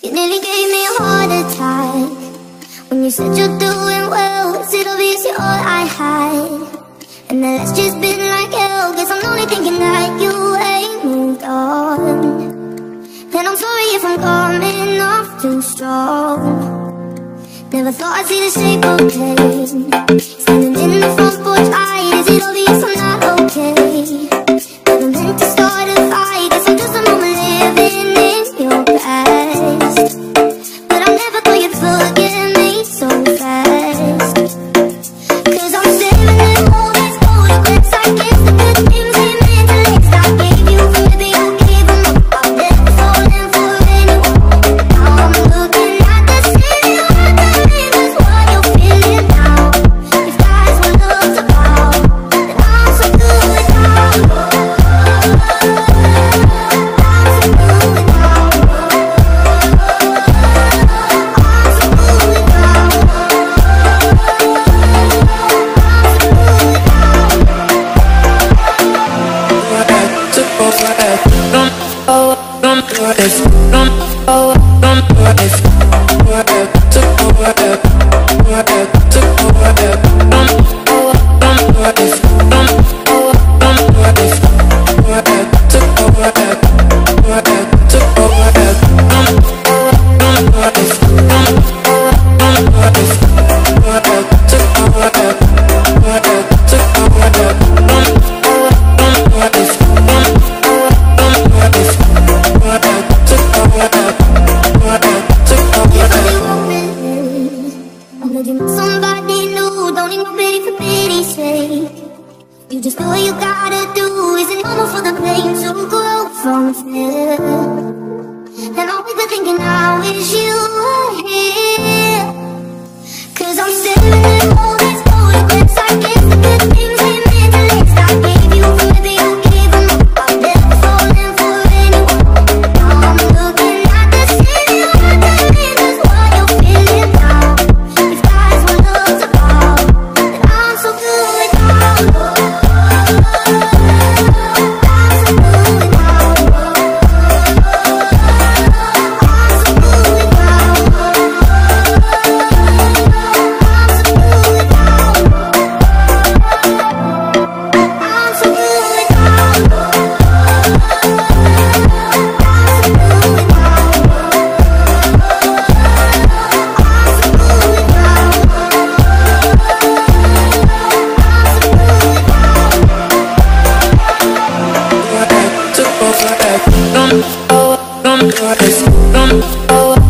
You nearly gave me a heart attack when you said you're doing well. Is it obvious you're all I had? And then it's just been like hell. Guess I'm only thinking that you ain't moved on. And I'm sorry if I'm coming off too strong. Never thought I'd see the shape of pain standing in the front porch light. Is it obvious I'm not okay? Never meant to start a fight. Guess I'm just a moment living in your past. But I never thought you'd forgive me so fast. Cause I'm staring at all these photographs. I guess the good things ain't meant to last. I gave you baby, I gave them up. I've never fallen for anyone. Now I'm looking at the city like the river's what you're feeling now. If that's what love's about, then I'm so good without. Somebody new, don't need no pity for pity's sake. You just do what you gotta do. Is it normal for the pain to grow from fear? And all we've been thinking now is you are here. Cause I'm staring at all these photographs. I guess the good things ain't meant to last. I gave you baby, I gave them up. I've never fallen for anyone. Now I'm looking at the city like the river's what you're feeling now. If that's what love's about, then I'm so good without. I'm so good without. I'm so good without. I'm so good Don't